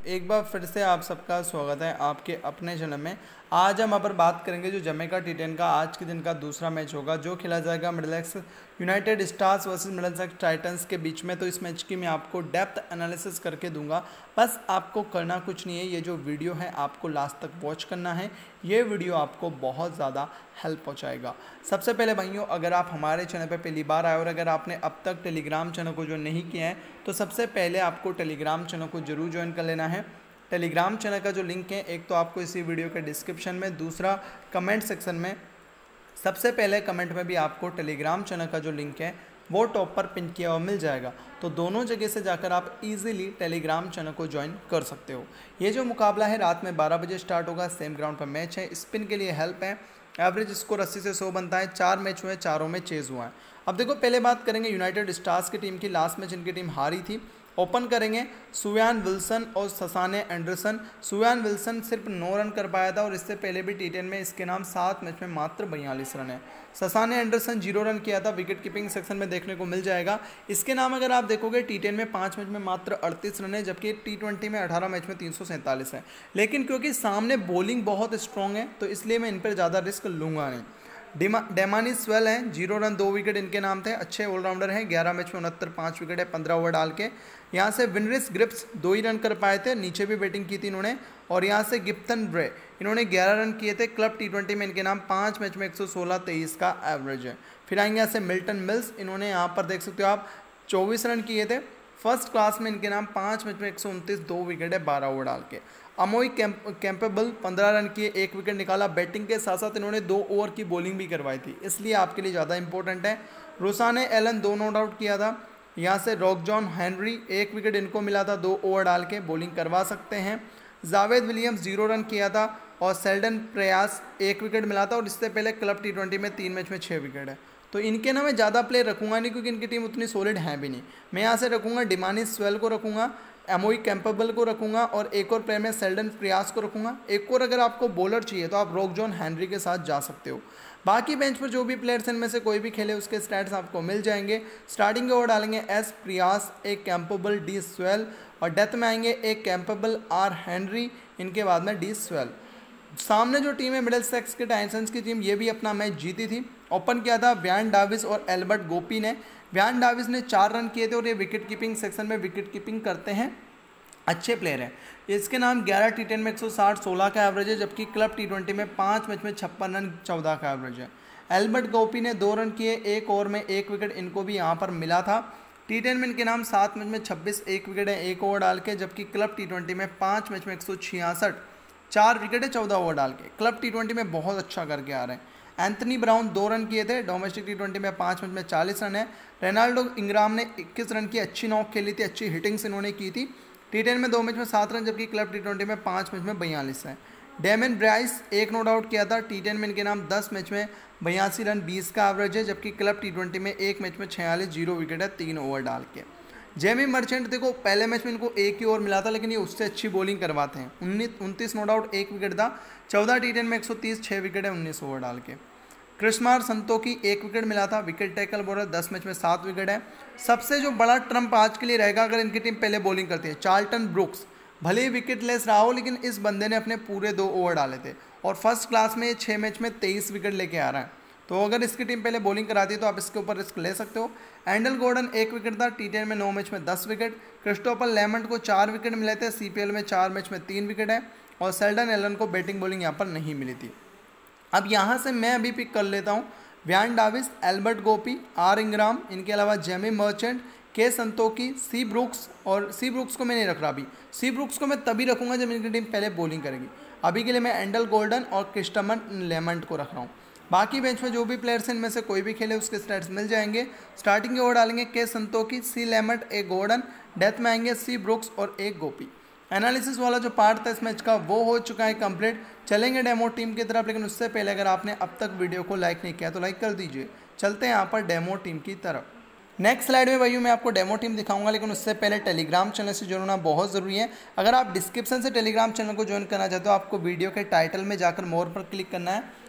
एक बार फिर से आप सबका स्वागत है आपके अपने चैनल में। आज हम पर बात करेंगे जो जमैका टी10 का आज के दिन का दूसरा मैच होगा जो खेला जाएगा Middlesex United Stars versus Middlesex Titans के बीच में। तो इस मैच की मैं आपको डेप्थ एनालिसिस करके दूंगा। बस आपको करना कुछ नहीं है, ये जो वीडियो है आपको लास्ट तक वॉच करना है। ये वीडियो आपको बहुत ज़्यादा हेल्प पहुँचाएगा। सबसे पहले भाइयों, अगर आप हमारे चैनल पर पहली बार आए और अगर आपने अब तक टेलीग्राम चैनल को जो नहीं किया है तो सबसे पहले आपको टेलीग्राम चैनल को जरूर ज्वाइन कर लेना है। टेलीग्राम चैनल का जो लिंक है एक तो आपको इसी वीडियो के डिस्क्रिप्शन में, दूसरा कमेंट सेक्शन में, सबसे पहले कमेंट में भी आपको टेलीग्राम चैनल का जो लिंक है वो टॉप पर पिन किया हुआ मिल जाएगा। तो दोनों जगह से जाकर आप इजीली टेलीग्राम चैनल को ज्वाइन कर सकते हो। ये जो मुकाबला है रात में 12 बजे स्टार्ट होगा। सेम ग्राउंड पर मैच है। स्पिन के लिए हेल्प है। एवरेज स्कोर 80 से 100 बनता है। 4 मैच हुए, चारों में चेज हुआ है। अब देखो, पहले बात करेंगे यूनाइटेड स्टार्स की टीम की। लास्ट मैच इनकी टीम हारी थी। ओपन करेंगे सुयान विल्सन और ससाने एंडरसन। सुयान विल्सन सिर्फ 9 रन कर पाया था और इससे पहले भी टी10 में इसके नाम 7 मैच में मात्र 42 रन है। ससाने एंडरसन 0 रन किया था। विकेट कीपिंग सेक्शन में देखने को मिल जाएगा। इसके नाम अगर आप देखोगे टी10 में 5 मैच में मात्र 38 रन है, जबकि टी20 में 18 मैच में 347 है। लेकिन क्योंकि सामने बॉलिंग बहुत स्ट्रॉन्ग है तो इसलिए मैं इन पर ज़्यादा रिस्क लूँगा नहीं। डेमानी स्वेल हैं, 0 रन 2 विकेट इनके नाम थे। अच्छे ऑलराउंडर हैं। 11 मैच में 69, 5 विकेट है 15 ओवर डाल के। यहाँ से विनरिस ग्रिप्स 2 ही रन कर पाए थे, नीचे भी बैटिंग की थी इन्होंने। और यहाँ से गिप्टन ब्रे इन्होंने 11 रन किए थे। क्लब टी20 में इनके नाम 5 मैच में 116, 23 का एवरेज है। फिर आएंगे यहाँ से मिल्टन मिल्स, इन्होंने यहाँ पर देख सकते हो आप 24 रन किए थे। फर्स्ट क्लास में इनके नाम 5 मैच में 129, 2 विकेट है 12 ओवर डाल के। अमोई कैंपेबल 15 रन किए, 1 विकेट निकाला। बैटिंग के साथ साथ इन्होंने 2 ओवर की बॉलिंग भी करवाई थी, इसलिए आपके लिए ज़्यादा इंपॉर्टेंट है। रोसाने एलन 2 नॉट आउट किया था। यहाँ से रॉक जॉन हेनरी 1 विकेट इनको मिला था, 2 ओवर डाल के बॉलिंग करवा सकते हैं। जावेद विलियम्स 0 रन किया था और सेल्डन प्रयास 1 विकेट मिला था और इससे पहले क्लब टी20 में 3 मैच में 6 विकेट है। तो इनके ना मैं ज़्यादा प्लेयर रखूँगा नहीं क्योंकि इनकी टीम उतनी सॉलिड है भी नहीं। मैं यहाँ से रखूँगा डिमानी स्वेल को रखूँगा, एमोई कैंपेबल को रखूँगा और एक और प्लेयर में सेल्डन प्रयास को रखूँगा। एक और अगर आपको बॉलर चाहिए तो आप रॉक जॉन हेनरी के साथ जा सकते हो। बाकी बेंच पर जो भी प्लेयर्स इनमें से कोई भी खेले उसके स्टैट्स आपको मिल जाएंगे। स्टार्टिंग के ओवर डालेंगे एस प्रयास, एक कैंपेबल, डी स्वेल और डेथ में आएंगे एक कैंपेबल, आर हेनरी, इनके बाद में डी स्वेल। सामने जो टीम है मिडिलसेक्स के टाइटंस की टीम, ये भी अपना मैच जीती थी। ओपन किया था व्यान डाविस और एल्बर्ट गोपी ने। व्यान डाविस ने 4 रन किए थे और ये विकेट कीपिंग सेक्शन में विकेट कीपिंग करते हैं, अच्छे प्लेयर हैं। इसके नाम 11 टी10 में 160, 16 का एवरेज है, जबकि क्लब टी20 में 5 मैच में 56 रन, 14 का एवरेज है। एल्बर्ट गोपी ने 2 रन किए, 1 ओवर में 1 विकेट इनको भी यहाँ पर मिला था। टी10 में इनके नाम 7 मैच में 26, 1 विकेट है 1 ओवर डाल के, जबकि क्लब टी20 में 5 मैच में 166, 4 विकेट है 14 ओवर डाल के। क्लब टी20 में बहुत अच्छा करके आ रहे हैं। एंथनी ब्राउन 2 रन किए थे। डोमेस्टिक टी20 में 5 मैच में 40 रन है। रेनाल्डो इंग्राम ने 21 रन की अच्छी नॉक खेली थी, अच्छी हिटिंग्स इन्होंने की थी। टी10 में 2 मैच में 7 रन, जबकि क्लब टी20 में 5 मैच में 42 है। डेमन ब्राइस 1 नॉट आउट किया था। टी10 में इनके नाम 10 मैच में 82 रन, 20 का एवरेज है, जबकि क्लब टी20 में 1 मैच में 46, 0 विकेट है 3 ओवर डाल के। जेमी मर्चेंट देखो, पहले मैच में इनको 1 ही ओवर मिला था लेकिन ये उससे अच्छी बॉलिंग करवाते हैं। 29 नॉट आउट, 1 विकेट था। 14 टी10 में 130, 6 विकेट है 19 ओवर डाल के। कृष्मार संतोकी 1 विकेट मिला था। विकेट टेकल बॉलर, 10 मैच में 7 विकेट है। सबसे जो बड़ा ट्रम्प आज के लिए रहेगा अगर इनकी टीम पहले बॉलिंग करती है, चार्ल्टन ब्रुक्स। भले ही विकेट लेस रहा हो लेकिन इस बंदे ने अपने पूरे 2 ओवर डाले थे और फर्स्ट क्लास में 6 मैच में 23 विकेट लेके आ रहा है। तो अगर इसकी टीम पहले बॉलिंग कराती है तो आप इसके ऊपर रिस्क ले सकते हो। एंडल गॉर्डन 1 विकेट था। टी10 में 9 मैच में 10 विकेट। क्रिस्टोफर लेमंड को 4 विकेट मिले थे। सीपीएल में 4 मैच में 3 विकेट है और सेल्डन एलन को बैटिंग बॉलिंग यहाँ पर नहीं मिली थी। अब यहाँ से मैं अभी पिक कर लेता हूँ व्यान डाविस, एल्बर्ट गोपी, आर इंग्राम, इनके अलावा जेमी मर्चेंट, के संतोकी, सी ब्रुक्स। और सी ब्रुक्स को मैं नहीं रख रहा अभी। सी ब्रुक्स को मैं तभी रखूँगा जब इनकी टीम पहले बॉलिंग करेगी। अभी के लिए मैं एंडल गोल्डन और क्रिस्टमन लेमंड को रख रहा हूँ। बाकी बेंच में जो भी प्लेयर्स हैं इनमें से कोई भी खेले उसके स्टैट्स मिल जाएंगे। स्टार्टिंग के ओवर डालेंगे के संतोकी, सी लेमंड, एक गोल्डन। डेथ में आएंगे सी ब्रुक्स और एक गोपी। एनालिसिस वाला जो पार्ट था इस मैच का वो हो चुका है कंप्लीट। चलेंगे डेमो टीम की तरफ, लेकिन उससे पहले अगर आपने अब तक वीडियो को लाइक नहीं किया तो लाइक कर दीजिए। चलते हैं यहाँ पर डेमो टीम की तरफ। नेक्स्ट स्लाइड में भाइयों मैं आपको डेमो टीम दिखाऊंगा, लेकिन उससे पहले टेलीग्राम चैनल से जुड़ना बहुत ज़रूरी है। अगर आप डिस्क्रिप्शन से टेलीग्राम चैनल को ज्वाइन करना चाहते हो, आपको वीडियो के टाइटल में जाकर मोर पर क्लिक करना है।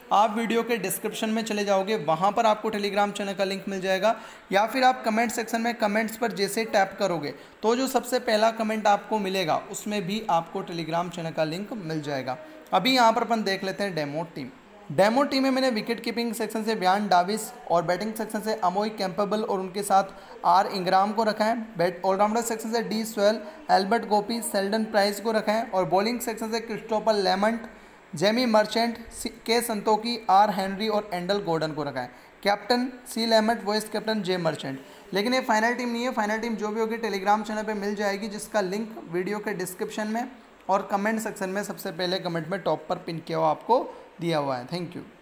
आप वीडियो के डिस्क्रिप्शन में चले जाओगे, वहाँ पर आपको टेलीग्राम चैनल का लिंक मिल जाएगा, या फिर आप कमेंट सेक्शन में कमेंट्स पर जैसे टैप करोगे तो जो सबसे पहला कमेंट आपको मिलेगा उसमें भी आपको टेलीग्राम चैनल का लिंक मिल जाएगा। अभी यहाँ पर अपन देख लेते हैं डेमो टीम में मैंने विकेट कीपिंग सेक्शन से व्यान डाविस और बैटिंग सेक्शन से अमोई कैंपेबल और उनके साथ आर इंग्राम को रखा है। ऑलराउंडर सेक्शन से D Swell, Albert Gopi, Seldon Price को रखा है, और बॉलिंग सेक्शन से Christopher Lamont, Jamie Merchant, K Santokie, are Henry और एंडल गॉर्डन को रखा है। Captain C Lamont, vice captain J Merchant. लेकिन ये फाइनल टीम नहीं है, फाइनल टीम जो भी होगी टेलीग्राम चैनल पे मिल जाएगी, जिसका लिंक वीडियो के डिस्क्रिप्शन में और कमेंट सेक्शन में सबसे पहले कमेंट में टॉप पर पिन किया हुआ आपको दिया हुआ है। Thank you.